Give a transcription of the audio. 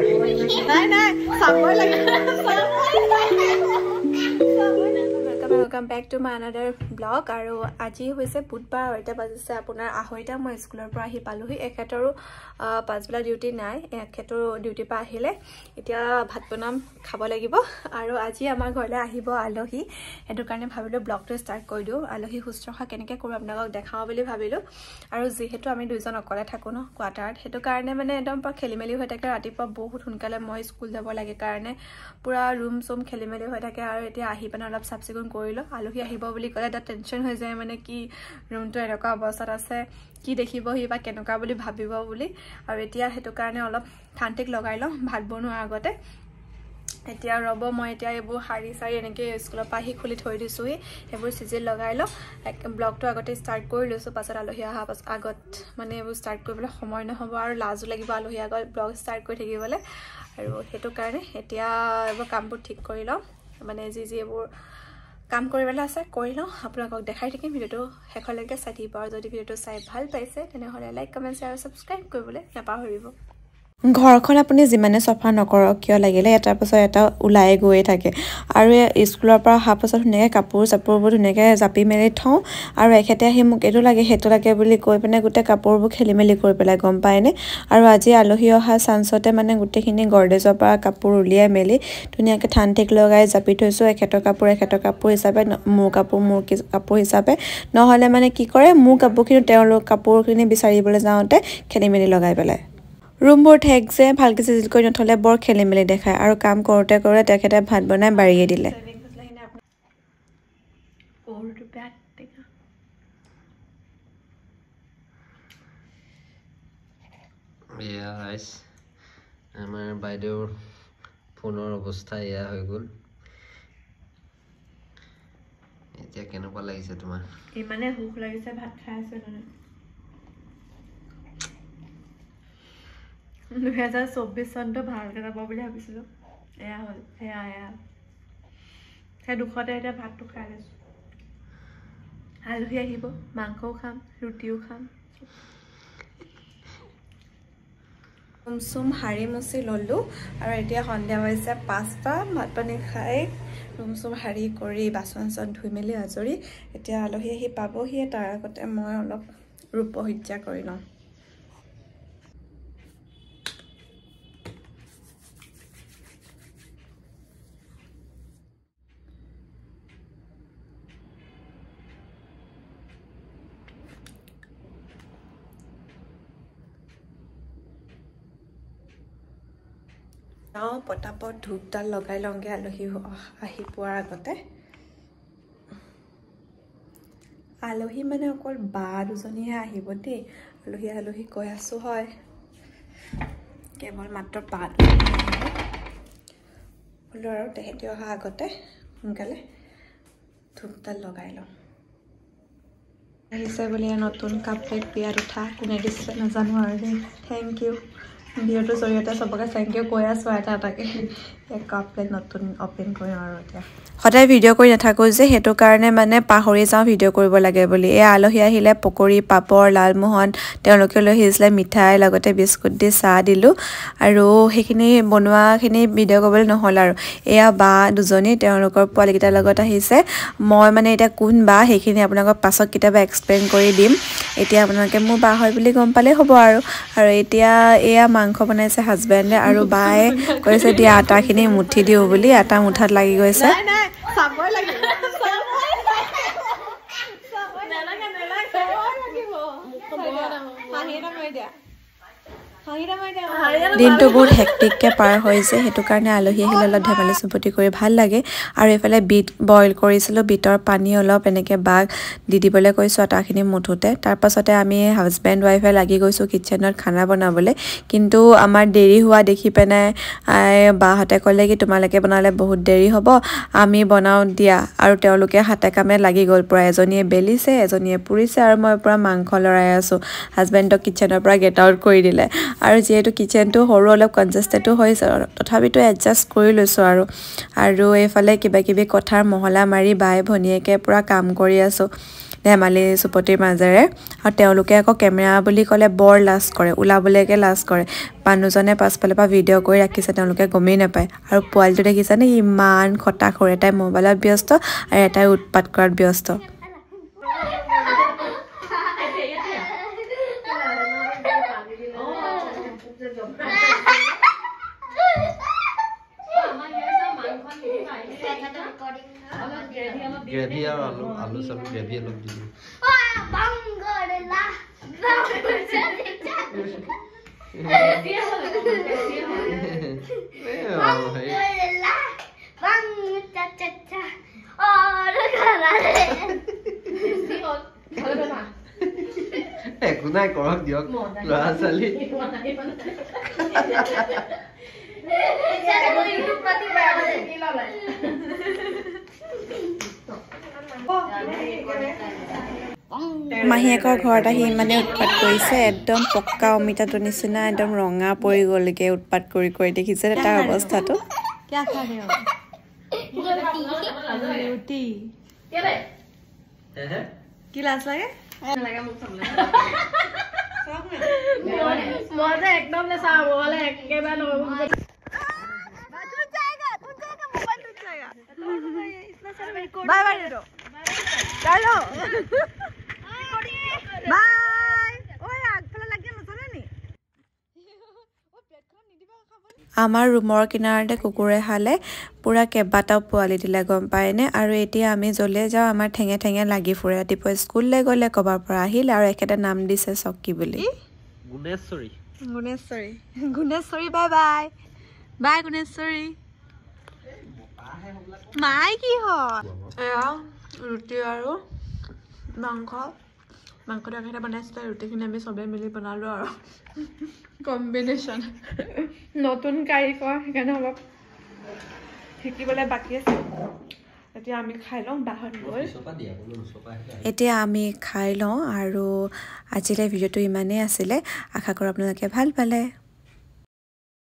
Welcome back to my another vlog. আৰু আজি হৈছে বুধবাৰ আৰু এটা বাজিছে আপোনাৰ 2:30 মই স্কুলৰ পৰা আহি পালোহি এখেতৰো পাঁচবেলা ডিউটি নাই এখেতৰ ডিউটি পা আহিলে এতিয়া ভাত বনাম খাব লাগিব আৰু আজি আমাৰ ঘৰলৈ আহিব আলহী এটো কাৰণে ভাবিলো ব্লগটো ষ্টাৰ্ট কৰি দিও আলহী শুশ্ৰূষা কেনেকৈ কৰো আপোনাক দেখাও বুলি ভাবিলো আৰু যেহেতু আমি দুজন অকলে থাকো ন কোৱাৰ্টাৰত হেতু কাৰণে মানে একদম খেলিমেলি হৈ থাকে ৰাতিপুৱা বহুত সোনকালে মই স্কুল যাব লাগে কাৰণে পুৰা ৰুম সম খেলিমেলি হৈ থাকে আৰু এতিয়া আহি পানা অলপ সাবচিকুন কৰিলো আলহী আহিব বুলি কলে এটা টেনচন হৈ যায় মানে কি ৰুমটো এনেকা অৱস্থাত আছে কি দেখিব হি বা কেনেকা বুলি ভাবিব বুলি আৰু এতিয়া হেতু কাৰণে অলপ ঠান্তিক লগাই ল ভাত বনোৱাৰ আগতে এতিয়া ৰব মই এতিয়া এবোৰ হাৰি সাৰি এনেকে স্কুলৰ পৰা আহি খুলি থৈ দিছোহি এবোৰ সিজিল লগাই ল ব্লগটো আগতে ষ্টাৰ্ট কৰি লৈছো পাছত আলহী আহা পাছত আগত মানে এবোৰ ষ্টাৰ্ট কৰিবলৈ সময় নহব আৰু লাজু লাগিব আলহী আগত ব্লগ ষ্টাৰ্ট কৰি থাকিবলৈ আৰু হেতু কাৰণে এতিয়া এবোৰ কামবোৰ ঠিক কৰি ল মানে যি এবোৰ কাম কৰিবলে আছে কৰি লও আপোনাক দেখাই থাকিম ভিডিওটো হেকলৈকে চাই থাকিব আৰু যদি ভিডিওটো চাই ভাল পাইছে তেনেহলে লাইক কমেন্ট আৰু সাবস্ক্ৰাইব কৰিবলৈ নাপাহৰিব ঘৰখন আপুনি যিমানে সফা নকৰক কিয় লাগিলে এটাৰ পাছত এটা উলাই গৈ থাকে আৰু স্কুলৰ পৰা অহা পাছত ধুনীয়াকৈ কাপোৰ চাপোৰবোৰ ধুনীয়াকৈ জাপি মেলি থওঁ আৰু এখেতে আহি মোক এটো লাগে হেতু লাগে বুলি কৈ পিনে গোটে কাপোৰবোৰ খেলি মেলি কৰি পেলাই গম পায়নে আৰু আজি আলহী অহা চান্সতে মানে গোটেখিনি গৰ্ডেজৰ পৰা কাপোৰ উলিয়াই মেলি ধুনীয়াকৈ ঠান্তিক লগাই জাপি থৈছো এখেতৰ কাপোৰ হিচাপে মোৰ কাপোৰ হিচাপে নহলে মানে কি কৰে মোৰ কাপোৰখিনি তেওঁলোক কাপোৰখিনি বিচাৰিবলৈ যাওঁতে খেলি মেলি লগাই পেলাই ৰুমবোৰ ঠেক যে ভালকৈ চিজিল কৰি নথলে বৰ খেলি মেলি দেখায় আৰু কাম কৰোতে কৰোতে তেখেতে ভাত বনাই বাৰিয়ে দিলে আমাৰ বাইদেউৰ ফোনৰ অৱস্থা এয়া হৈ গ'ল এতিয়া কেনেকুৱা লাগিছে তোমাৰ ইমানে ভোক লাগিছে ভাত খাই আছে মানে 2024 চনটো ভালকে যাব বুলি ভাবিছিলো এয়া হল এয়া সেই দুখতে এটা ভাতটো খাই লৈছো আলহী আহিব মাংসও খাম ৰুটিও খাম ৰুম হাৰি মুচি ললো আৰু এতিয়া সন্ধিয়া হৈছে 5টা ভাত পানী খাই ৰুম হাৰি কৰি বাচন চন ধুই মেলি আজৰি এতিয়া আলহী আহি পাবহি তাৰ আগতে মই অলপ ৰূপসজ্জা কৰি লওঁ পটাপট ধূপডাল লগাই লওঁগে আলহী আহি পোৱাৰ আগতে আলহী মানে অকল বা দুজনীহে আহিব দেই আলহী কৈ আছো হয় কেৱল মাত্ৰ বা হলো আৰু তেহেঁতি অহা আগতে সোনকালে ধূপডাল লগাই লওঁ আহিছে বুলি নতুন কাপ প্লেট বিয়াত উঠা কোনে দিছে নাজানো আৰু দেই থেংক ইউ ভিডিওটোৰ জৰিয়তে সবকে থেংক ইউ কৈ আছো এটাকে এক কাপ প্লেট নতুন ওপেন কৰিম আৰু এতিয়া সদায় ভিডিও কৰি নাথাকো যে হেতু কাৰণে মানে পাহৰি যাওঁ ভিডিও কৰিব লাগে বুলি এই আলহী আহিলে পকৰি পাপৰ লালমোহন তেওঁলোকে লৈ আহিছিলে মিঠাই লগতে বিস্কুট দি চাহ দিলো আৰু সেইখিনি বনোৱাখিনি ভিডিও কৰিবলৈ নহল আৰু এয়া বা দুজনী তেওঁলোকৰ পোৱালিকেইটাৰ লগত আহিছে মই মানে এটা কোন বা সেইখিনি আপোনালোকক পাছত কিতাবা এক্সপ্লেইন কৰি দিম এতিয়া আপোনালোকে মোৰ বা হয় বুলি গম পালে হ'ব আৰু এতিয়া এয়া মাংস বনাইছে হাজবেণ্ডে আৰু বায়ে কৈছে দিয়া আটাখিনি মুঠি দিও বুলি আটা মুঠাত লাগি গৈছে সাবই লাগিব দিনটো বহুত হেক্টিককে পাৰ হৈছে হেতু কাৰণে আলহী আহিলে অলপ ধেমালি চুপতি কৰি ভাল লাগে আৰু এফালে বিট বইল কৰিছিলো বিটৰ পানী অলপ এনেকে বাগ দি দিবলৈ কৈছো আটাখিনি মুঠুতে তাৰ পাছতে আমি হাজবেণ্ড ওয়াইফে লাগি গৈছো কিচেনত খানা বনাবলৈ কিন্তু আমাৰ দেৰি হোৱা দেখি পেনে বাহতে ক'লে কি তোমালোকে বনালে বহুত দেৰি হ'ব আমি বনাও দিয়া আৰু তেওঁলোকে হাতে কামে লাগি গ'ল পুৰা এজনীয়ে বেলিছে এজনীয়ে পুৰিছে আৰু মই পুৰা মাংস লৰাই আছো হাজবেণ্ডক কিচেনৰ পৰা গেট আউট কৰি দিলে আৰু যেহেতু কিচেনটো সৰু অলপ কনজেষ্টেডো হৈছে তথাপিতো এডজাষ্ট কৰি লৈছো আৰু এইফালে কিবা কিবি কথাৰ মহলা মাৰি বাই ভনীয়েকে পুৰা কাম কৰি আছো ধেমালি চুপতিৰ মাজেৰে আৰু তেওঁলোকে আকৌ কেমেৰা বুলি ক'লে বৰ লাজ কৰে ওলাবলৈকে লাজ কৰে মানুহজনে পাছফালৰ পৰা ভিডিঅ' কৰি ৰাখিছে তেওঁলোকে গমেই নাপায় আৰু পোৱালিটো দেখিছানে ইমান খটাখৰ এটাই মোবাইলত ব্যস্ত আৰু এটাই উৎপাত কৰাত ব্যস্ত গ্ৰেভি আৰু আলু চালু গ্ৰেভি অলপ দিলোঁ একো নাই কৰক দিয়ক ল'ৰা ছোৱালী মাহীয়েকৰ ঘৰত আহি ইমানে উৎপাত কৰিছে একদম পক্কা অমিতাটোৰ নিচিনা একদম ৰঙা পৰি গ'লগে উৎপাত কৰি কৰি দেখিছে তাৰ অৱস্থাটো কি লাজ লাগে একদম আমাৰ ৰুমৰ কিনাৰতে কুকুৰে খালে পুৰা কেইবাটাও পোৱালি দিলে গম পায়নে আৰু এতিয়া আমি জ্বলে যাওঁ আমাৰ ঠেঙে ঠেঙে লাগি ফুৰে ৰাতিপুৱা স্কুললৈ গ'লে ক'বাৰ পৰা আহিলে আৰু একেটা নাম দিছে চকী বুলি গুণেশ্বৰী বাই বাই বাই গুণেশ্বৰী মাই কি হয় এয়া ৰুটি আৰু মাংসটো একেটা বনাইছিলে ৰুটিখিনি আমি চবেই মিলি বনালোঁ আৰু কম্বিনেশ্যন নতুন কাৰিকৰ সেইকাৰণে অলপ শিকিবলৈ বাকী আছে এতিয়া আমি খাই লওঁ বাহত গৈ এতিয়া আমি খাই লওঁ আৰু আজিলৈ ভিডিঅ'টো ইমানেই আছিলে আশা কৰোঁ আপোনালোকে ভাল পালে